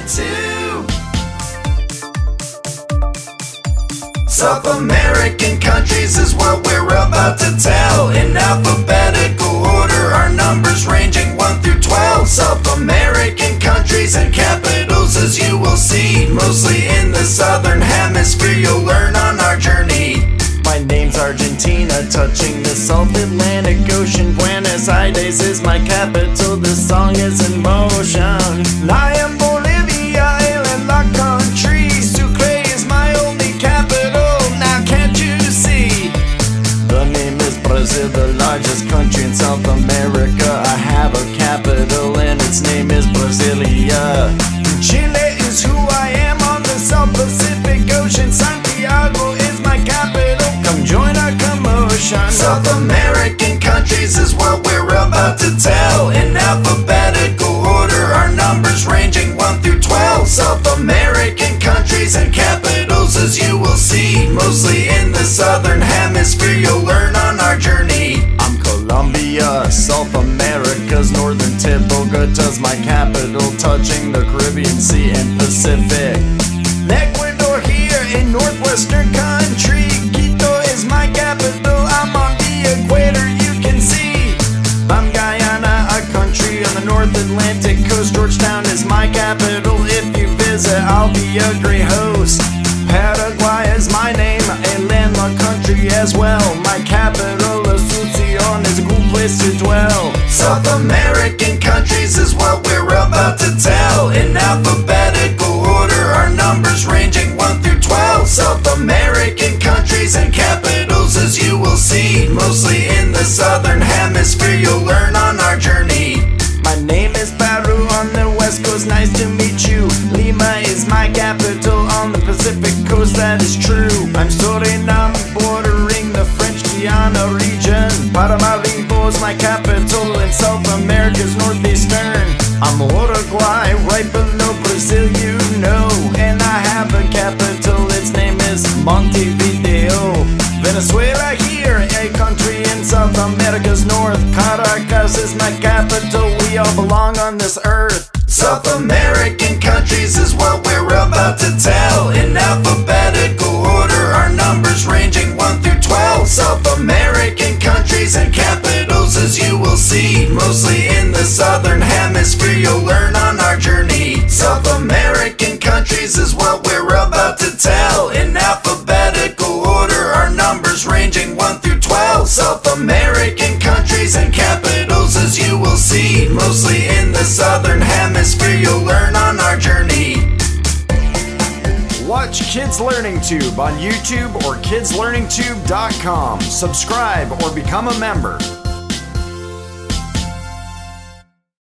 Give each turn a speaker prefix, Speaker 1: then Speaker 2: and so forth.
Speaker 1: too. South American countries is what we're about to tell. In alphabetical order, our numbers ranging 1 through 12. South American countries and capitals, as you will see, mostly in the southern hemisphere. You'll learn on our journey.
Speaker 2: My name's Argentina, touching the South Atlantic Ocean. Buenos Aires is my capital, this song is in motion. I am Bolivia, island lock country. Sucre is my only capital, now can't you see? The name is Brazil, the largest country in South America. I have a capital and its name is Brasilia. Chile is who I am on the South Pacific Ocean. Santiago is my capital, come join our commotion.
Speaker 1: South American countries is what we're about to tell. In alphabetical order, our numbers ranging 1 through 12. South American countries and capitals, as you will see, mostly in the southern hemisphere. You'll learn on our journey.
Speaker 2: I'm Colombia, South America's northern tip. Bogota's my capital, touching the Caribbean Sea and Pacific. Ecuador here in northwestern country. Quito is my capital, I'm on the equator, you can see. I'm Guyana, a country on the North Atlantic coast. Georgetown is my capital, if you visit I'll be a great host. Paraguay is my name, a landlocked country as well. My capital, Asunción, is a cool place to dwell.
Speaker 1: South American countries is what we're about to tell. In alphabetical order, our numbers ranging 1 through 12. South American countries and capitals, as you will see, mostly in the southern hemisphere. You'll learn on our journey.
Speaker 2: My name is Peru on the west coast, nice to meet you. Lima is my capital on the Pacific coast, that is true. I'm Suriname, bordering the French Guiana region. Paramaribo is my capital in South America's northeastern. I'm Uruguay, right below Brazil, you know. And I have a capital, its name is Montevideo. Venezuela here, a country in South America's north. Caracas is my capital, we all belong on this earth.
Speaker 1: South American countries is what we're about to tell. In alphabetical order, our numbers ranging 1 through 12. South American countries and capitals, as you will see, mostly in the southern hemisphere. You'll learn on our journey. South American countries is what we're about to tell. In alphabetical order, our numbers ranging 1 through 12. South American countries and capitals, as you will see, mostly in the southern hemisphere. You'll learn on our journey.
Speaker 2: Watch Kids Learning Tube on YouTube or kidslearningtube.com. Subscribe or become a member.